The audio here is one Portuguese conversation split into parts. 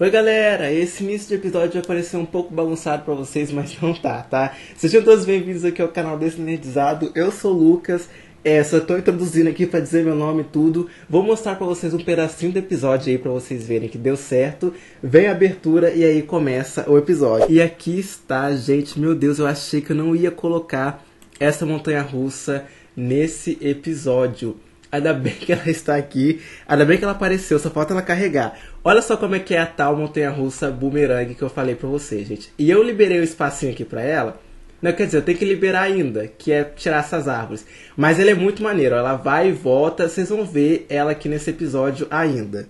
Oi galera, esse início de episódio vai parecer um pouco bagunçado pra vocês, mas não tá? Sejam todos bem-vindos aqui ao canal desse Nerdizado. Eu sou o Lucas, só tô introduzindo aqui pra dizer meu nome e tudo. Vou mostrar pra vocês um pedacinho do episódio aí pra vocês verem que deu certo. Vem a abertura e aí começa o episódio. E aqui está, gente, meu Deus, eu achei que eu não ia colocar essa montanha-russa nesse episódio. Ainda bem que ela está aqui, ainda bem que ela apareceu, só falta ela carregar. Olha só como é que é a tal montanha-russa Boomerang que eu falei pra vocês, gente. E eu liberei o espacinho aqui pra ela. Não, quer dizer, eu tenho que liberar ainda, que é tirar essas árvores. Mas ela é muito maneira, ela vai e volta, vocês vão ver ela aqui nesse episódio ainda.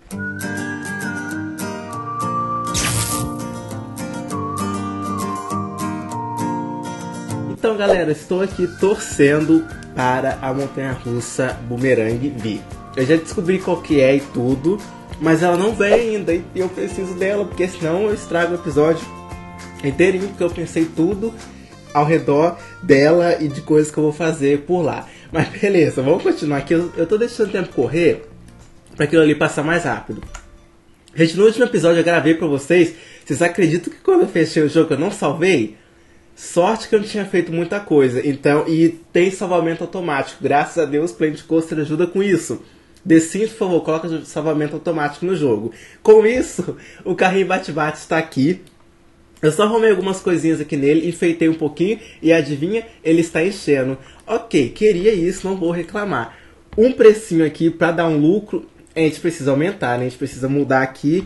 Então galera, estou aqui torcendo para a montanha-russa Boomerang vir. Eu já descobri qual que é e tudo, mas ela não vem ainda e eu preciso dela, porque senão eu estrago o episódio inteirinho, porque eu pensei tudo ao redor dela e de coisas que eu vou fazer por lá. Mas beleza, vamos continuar aqui. Eu tô deixando o tempo correr para aquilo ali passar mais rápido. Gente, no último episódio eu gravei pra vocês. Vocês acreditam que quando eu fechei o jogo eu não salvei? Sorte que eu não tinha feito muita coisa. Então, e tem salvamento automático. Graças a Deus, Planet Coaster ajuda com isso. The Sims, por favor, coloca salvamento automático no jogo. Com isso, o carrinho bate-bate está aqui. Eu só arrumei algumas coisinhas aqui nele, enfeitei um pouquinho e adivinha, ele está enchendo. Ok, queria isso, não vou reclamar. Um precinho aqui para dar um lucro, a gente precisa aumentar, né? A gente precisa mudar aqui.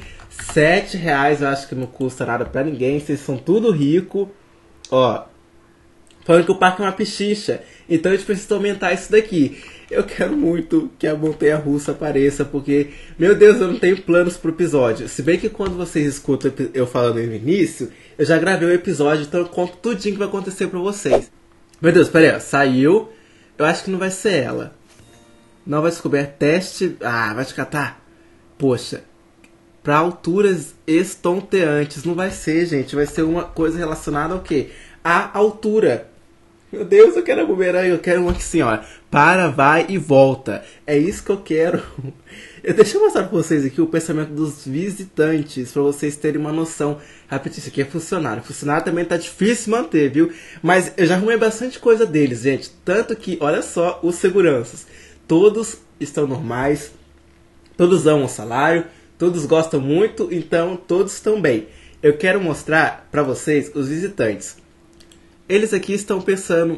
R$7, eu acho que não custa nada para ninguém, vocês são tudo rico. Ó, falando que o parque é uma pichicha, então a gente precisa aumentar isso daqui. Eu quero muito que a montanha-russa apareça, porque, meu Deus, eu não tenho planos pro episódio. Se bem que quando vocês escutam eu falando no início, eu já gravei o episódio, então eu conto tudinho que vai acontecer pra vocês. Meu Deus, pera aí, ó, saiu. Eu acho que não vai ser ela. Nova descoberta, teste... Ah, vai te catar. Poxa, pra alturas estonteantes. Não vai ser, gente. Vai ser uma coisa relacionada ao quê? À altura. Meu Deus, eu quero a Boomerang. Eu quero uma que assim, ó. Para, vai e volta. É isso que eu quero. Deixa eu mostrar pra vocês aqui o pensamento dos visitantes. Pra vocês terem uma noção. Rapidinho, isso aqui é funcionário. Funcionário também tá difícil manter, viu? Mas eu já arrumei bastante coisa deles, gente. Tanto que, olha só, os seguranças. Todos estão normais. Todos amam o salário. Todos gostam muito, então todos estão bem. Eu quero mostrar para vocês os visitantes. Eles aqui estão pensando...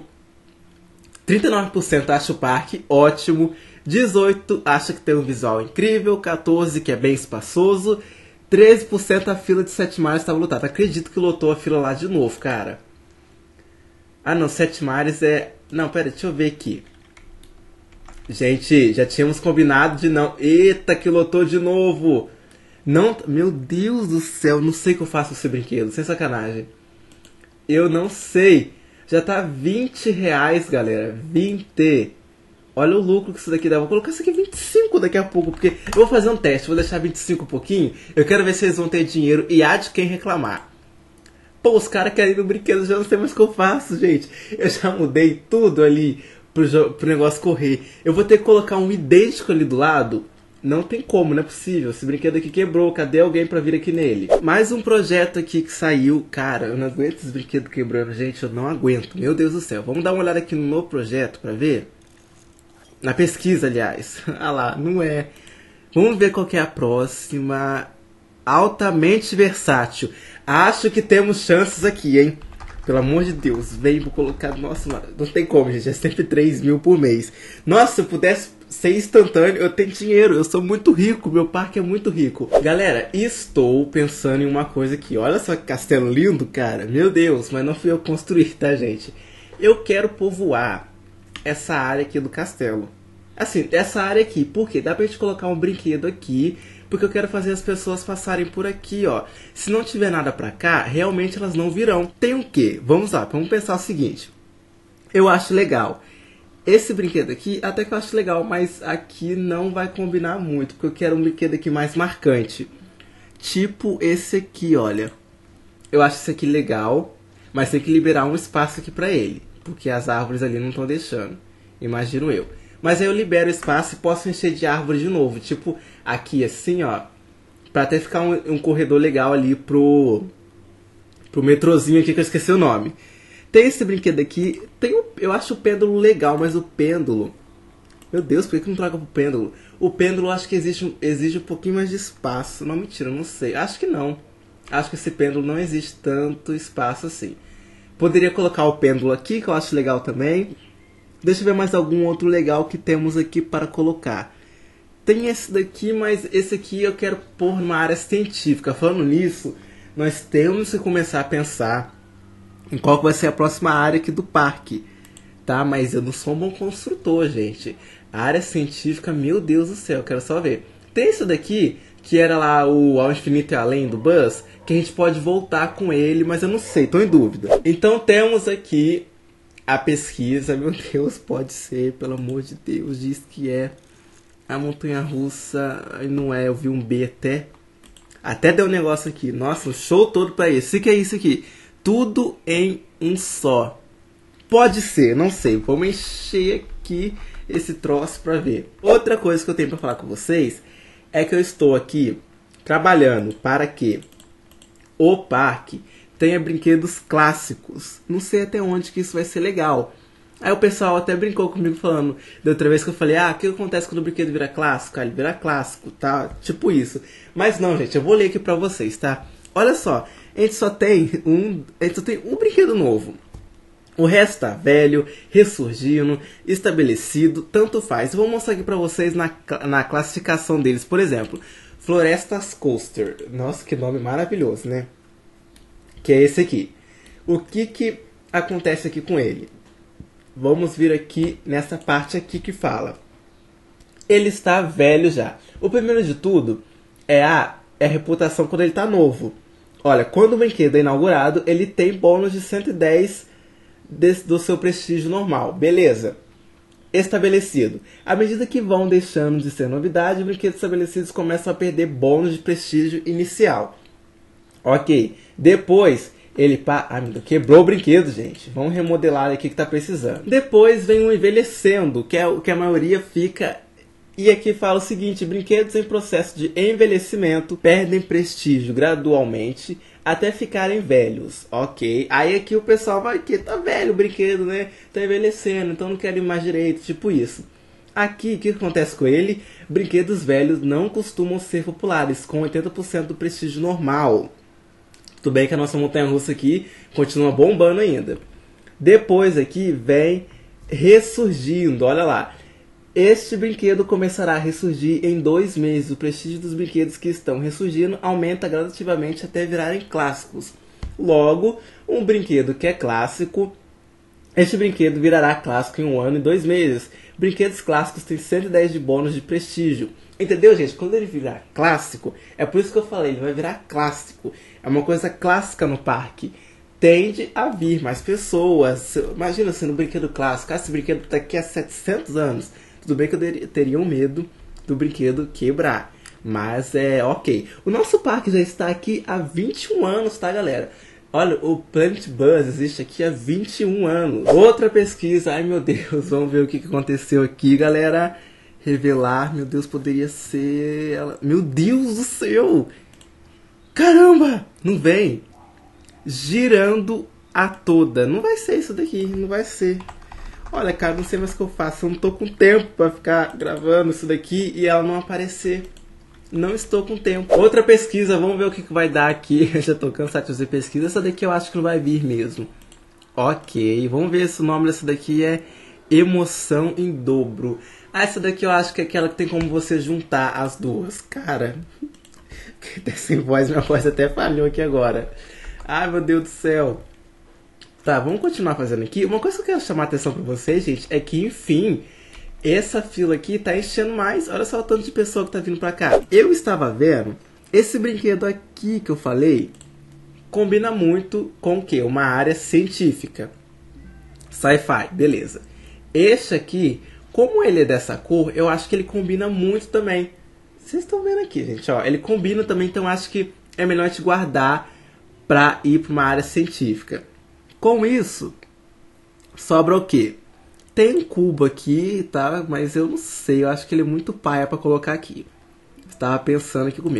39% acha o parque ótimo. 18% acha que tem um visual incrível. 14% que é bem espaçoso. 13% a fila de 7 mares estava lotada. Acredito que lotou a fila lá de novo, cara. Ah não, 7 mares é... Não, pera, deixa eu ver aqui. Gente, já tínhamos combinado de não... Eita, que lotou de novo! Não... Meu Deus do céu, não sei o que eu faço com esse brinquedo, sem sacanagem. Eu não sei. Já tá R$20, galera. 20. Olha o lucro que isso daqui dá. Vou colocar isso aqui 25 daqui a pouco, porque eu vou fazer um teste. Vou deixar 25 um pouquinho. Eu quero ver se eles vão ter dinheiro e há de quem reclamar. Pô, os caras querem ir no brinquedo, já não sei mais o que eu faço, gente. Eu já mudei tudo ali pro negócio correr. Eu vou ter que colocar um idêntico ali do lado. Não tem como, não é possível. Esse brinquedo aqui quebrou. Cadê alguém pra vir aqui nele? Mais um projeto aqui que saiu. Cara, eu não aguento esse brinquedo quebrando, gente. Eu não aguento. Meu Deus do céu. Vamos dar uma olhada aqui no meu projeto pra ver. Na pesquisa, aliás. Ah lá, não é. Vamos ver qual que é a próxima. Altamente versátil. Acho que temos chances aqui, hein? Pelo amor de Deus, vem, vou colocar... Nossa, não tem como, gente, é sempre 3 mil por mês. Nossa, se eu pudesse ser instantâneo, eu tenho dinheiro, eu sou muito rico, meu parque é muito rico. Galera, estou pensando em uma coisa aqui. Olha só que castelo lindo, cara. Meu Deus, mas não fui eu construir, tá, gente? Eu quero povoar essa área aqui do castelo. Assim, essa área aqui, por quê? Dá pra gente colocar um brinquedo aqui... Porque eu quero fazer as pessoas passarem por aqui, ó. Se não tiver nada pra cá, realmente elas não virão. Tem o quê? Vamos lá, vamos pensar o seguinte. Eu acho legal. Esse brinquedo aqui, até que eu acho legal, mas aqui não vai combinar muito. Porque eu quero um brinquedo aqui mais marcante. Tipo esse aqui, olha. Eu acho esse aqui legal, mas tem que liberar um espaço aqui pra ele. Porque as árvores ali não estão deixando. Imagino eu. Mas aí eu libero espaço e posso encher de árvore de novo. Tipo, aqui assim, ó. Pra até ficar um corredor legal ali pro metrozinho aqui, que eu esqueci o nome. Tem esse brinquedo aqui, eu acho o pêndulo legal, mas o pêndulo... Meu Deus, por que não troca pro pêndulo? O pêndulo acho que exige um pouquinho mais de espaço. Não, mentira, não sei. Acho que não. Acho que esse pêndulo não existe tanto espaço assim. Poderia colocar o pêndulo aqui, que eu acho legal também. Deixa eu ver mais algum outro legal que temos aqui para colocar. Tem esse daqui, mas esse aqui eu quero pôr numa área científica. Falando nisso, nós temos que começar a pensar em qual vai ser a próxima área aqui do parque. Tá? Mas eu não sou um bom construtor, gente. A área científica, meu Deus do céu, eu quero só ver. Tem esse daqui, que era lá o Ao Infinito e Além do Buzz, que a gente pode voltar com ele, mas eu não sei, tô em dúvida. Então temos aqui a pesquisa, meu Deus, pode ser, pelo amor de Deus, diz que é a montanha-russa, não é, eu vi um B até deu um negócio aqui, nossa, um show todo pra isso. O que é isso aqui? Tudo em um só. Pode ser, não sei, vamos encher aqui esse troço pra ver. Outra coisa que eu tenho pra falar com vocês é que eu estou aqui trabalhando para que o parque tenha brinquedos clássicos. Não sei até onde que isso vai ser legal. Aí o pessoal até brincou comigo falando, da outra vez que eu falei, o que acontece quando o brinquedo vira clássico? Ele vira clássico, tá? Tipo isso. Mas não, gente, eu vou ler aqui pra vocês, tá? Olha só, a gente só tem um brinquedo novo. O resto tá velho, ressurgindo, estabelecido, tanto faz. Eu vou mostrar aqui pra vocês na classificação deles. Por exemplo, Florestas Coaster. Nossa, que nome maravilhoso, né? Que é esse aqui. O que acontece aqui com ele? Vamos vir aqui nessa parte aqui que fala. Ele está velho já. O primeiro de tudo é a reputação quando ele está novo. Olha, quando o brinquedo é inaugurado, ele tem bônus de 110 do seu prestígio normal. Beleza. Estabelecido. À medida que vão deixando de ser novidade, brinquedos estabelecidos começam a perder bônus de prestígio inicial. Ok. Depois, ele quebrou o brinquedo, gente. Vamos remodelar aqui que tá precisando. Depois vem o envelhecendo, que é o que a maioria fica. E aqui fala o seguinte: brinquedos em processo de envelhecimento perdem prestígio gradualmente até ficarem velhos. Ok. Aí aqui o pessoal vai que tá velho o brinquedo, né? Tá envelhecendo, então não quero ir mais direito, tipo isso. Aqui, o que acontece com ele? Brinquedos velhos não costumam ser populares, com 80% do prestígio normal. Tudo bem que a nossa montanha-russa aqui continua bombando ainda. Depois aqui vem ressurgindo, olha lá. Este brinquedo começará a ressurgir em 2 meses. O prestígio dos brinquedos que estão ressurgindo aumenta gradativamente até virarem clássicos. Logo, um brinquedo que é clássico, este brinquedo virará clássico em 1 ano e 2 meses. Brinquedos clássicos têm 110 de bônus de prestígio. Entendeu, gente? Quando ele virar clássico, é por isso que eu falei, ele vai virar clássico. É uma coisa clássica no parque. Tende a vir mais pessoas. Imagina sendo um brinquedo clássico. Esse brinquedo daqui a 700 anos. Tudo bem que eu teria um medo do brinquedo quebrar. Mas é ok. O nosso parque já está aqui há 21 anos, tá, galera? Olha, o Planet Buzz existe aqui há 21 anos. Outra pesquisa. Ai, meu Deus. Vamos ver o que aconteceu aqui, galera. Revelar. Meu Deus, poderia ser ela. Meu Deus do céu. Caramba. Não vem. Girando a toda. Não vai ser isso daqui. Não vai ser. Olha, cara, não sei mais o que eu faço. Eu não tô com tempo pra ficar gravando isso daqui e ela não aparecer. Não estou com tempo. Outra pesquisa, vamos ver o que vai dar aqui. Eu já tô cansado de fazer pesquisa. Essa daqui eu acho que não vai vir mesmo. Ok, vamos ver se o nome dessa daqui é Emoção em Dobro. Essa daqui eu acho que é aquela que tem como você juntar as duas. Cara, até sem voz, minha voz até falhou aqui agora. Ai, meu Deus do céu. Tá, vamos continuar fazendo aqui. Uma coisa que eu quero chamar a atenção pra vocês, gente, é que, enfim, essa fila aqui tá enchendo mais. Olha só o tanto de pessoa que tá vindo pra cá. Eu estava vendo, esse brinquedo aqui que eu falei, combina muito com o quê? Uma área científica. Sci-fi, beleza. Este aqui, como ele é dessa cor, eu acho que ele combina muito também. Vocês estão vendo aqui, gente, ó. Ele combina também, então acho que é melhor a gente guardar pra ir pra uma área científica. Com isso, sobra o quê? Tem um cubo aqui, tá? Mas eu não sei, eu acho que ele é muito paia pra colocar aqui. Estava pensando aqui comigo.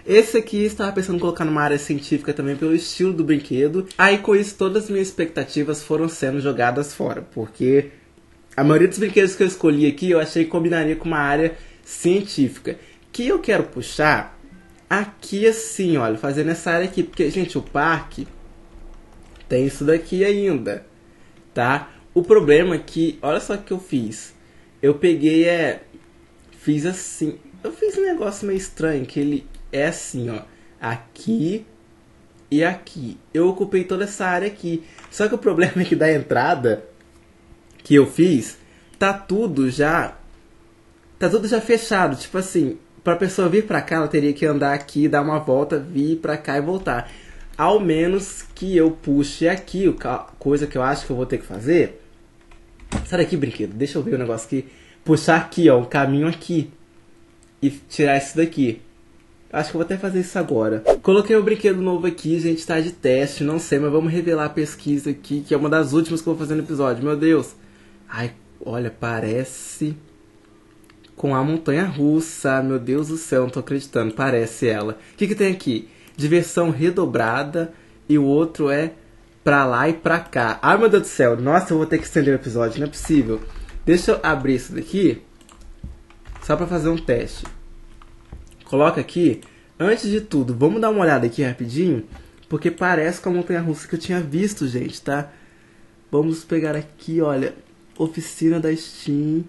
Esse aqui estava pensando em colocar numa área científica também pelo estilo do brinquedo. Aí com isso todas as minhas expectativas foram sendo jogadas fora, porque a maioria dos brinquedos que eu escolhi aqui eu achei que combinaria com uma área científica. Que eu quero puxar aqui assim, olha, fazendo essa área aqui, porque, gente, o parque tem isso daqui ainda, tá? O problema é que, olha só o que eu fiz. Eu peguei, fiz assim, eu fiz um negócio meio estranho, que ele é assim, ó, aqui e aqui. Eu ocupei toda essa área aqui. Só que o problema é que da entrada que eu fiz, tá tudo já fechado. Tipo assim, pra pessoa vir pra cá, ela teria que andar aqui, dar uma volta, vir pra cá e voltar. Ao menos que eu puxe aqui, coisa que eu acho que eu vou ter que fazer. Sai daqui, brinquedo, deixa eu ver o negócio aqui. Puxar aqui, ó, um caminho aqui. E tirar isso daqui. Acho que eu vou até fazer isso agora. Coloquei o brinquedo novo aqui, gente, tá de teste, não sei, mas vamos revelar a pesquisa aqui, que é uma das últimas que eu vou fazer no episódio. Meu Deus. Ai, olha, parece com a montanha-russa. Meu Deus do céu, não tô acreditando, parece ela. O que tem aqui? Diversão redobrada e o outro é pra lá e pra cá. Ai, meu Deus do céu, nossa, eu vou ter que estender o episódio, não é possível. Deixa eu abrir isso daqui, só pra fazer um teste. Coloca aqui, antes de tudo, vamos dar uma olhada aqui rapidinho, porque parece com a montanha-russa que eu tinha visto, gente, tá? Vamos pegar aqui, olha, oficina da Steam.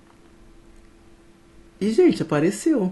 E, gente, apareceu.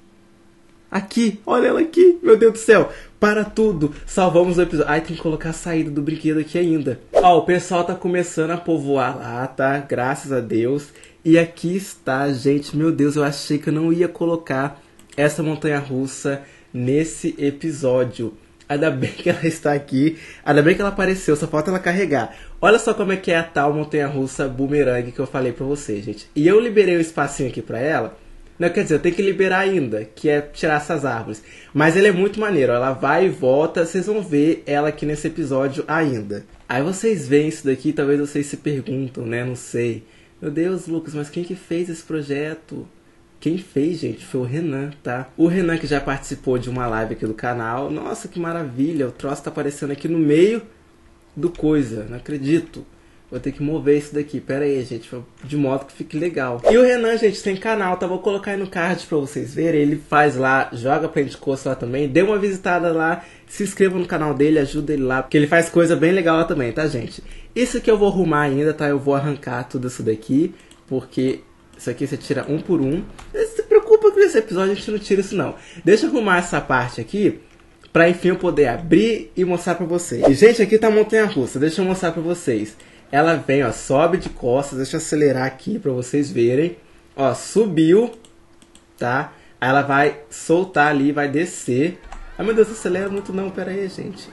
Aqui, olha ela aqui, meu Deus do céu. Para tudo, salvamos o episódio. Ai, tem que colocar a saída do brinquedo aqui ainda. Ó, o pessoal tá começando a povoar lá, tá? Graças a Deus. E aqui está, gente, meu Deus, eu achei que eu não ia colocar essa montanha-russa nesse episódio. Ainda bem que ela está aqui, ainda bem que ela apareceu, só falta ela carregar. Olha só como é que é a tal montanha-russa Boomerang que eu falei pra vocês, gente. E eu liberei um espacinho aqui pra ela. Não, quer dizer, eu tenho que liberar ainda, que é tirar essas árvores. Mas ele é muito maneiro, ela vai e volta, vocês vão ver ela aqui nesse episódio ainda. Aí vocês veem isso daqui, talvez vocês se perguntam, né, não sei. Meu Deus, Lucas, mas quem que fez esse projeto? Quem fez, gente, foi o Renan, tá? O Renan que já participou de uma live aqui do canal. Nossa, que maravilha, o troço tá aparecendo aqui no meio do coisa, não acredito. Vou ter que mover isso daqui, pera aí, gente, de modo que fique legal. E o Renan, gente, tem canal, tá? Vou colocar aí no card pra vocês verem. Ele faz lá, joga Pentecost lá também. Dê uma visitada lá, se inscreva no canal dele, ajuda ele lá, porque ele faz coisa bem legal lá também, tá, gente? Isso aqui eu vou arrumar ainda, tá? Eu vou arrancar tudo isso daqui, porque isso aqui você tira um por um. Não se preocupa com esse episódio, a gente não tira isso não. Deixa eu arrumar essa parte aqui, pra enfim eu poder abrir e mostrar pra vocês. E, gente, aqui tá a montanha-russa, deixa eu mostrar pra vocês. Ela vem, ó, sobe de costas, deixa eu acelerar aqui pra vocês verem. Ó, subiu, tá? Aí ela vai soltar ali, vai descer. Ai, meu Deus, não acelera muito não, pera aí, gente.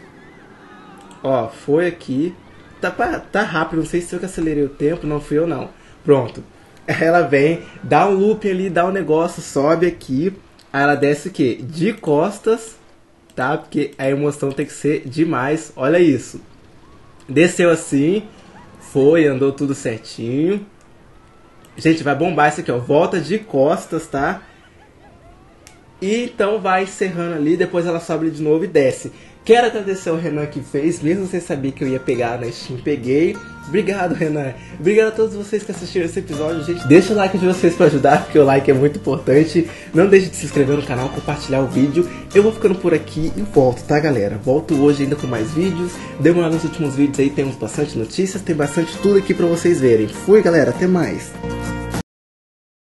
Ó, foi aqui. Tá rápido, não sei se eu que acelerei o tempo, não fui eu não. Pronto. Ela vem, dá um looping ali, dá um negócio, sobe aqui. Aí ela desce o quê? De costas, tá? Porque a emoção tem que ser demais, olha isso. Desceu assim. Foi, andou tudo certinho. Gente, vai bombar isso aqui, ó. Volta de costas, tá? E então vai encerrando ali. Depois ela sobe de novo e desce. Quero agradecer ao Renan que fez. Mesmo sem saber que eu ia pegar na Steam, peguei. Obrigado, Renan. Obrigado a todos vocês que assistiram esse episódio, gente. Deixa o like de vocês pra ajudar, porque o like é muito importante. Não deixe de se inscrever no canal, compartilhar o vídeo. Eu vou ficando por aqui e volto, tá, galera? Volto hoje ainda com mais vídeos. Dê uma olhada nos últimos vídeos aí, temos bastante notícias, tem bastante tudo aqui pra vocês verem. Fui, galera, até mais.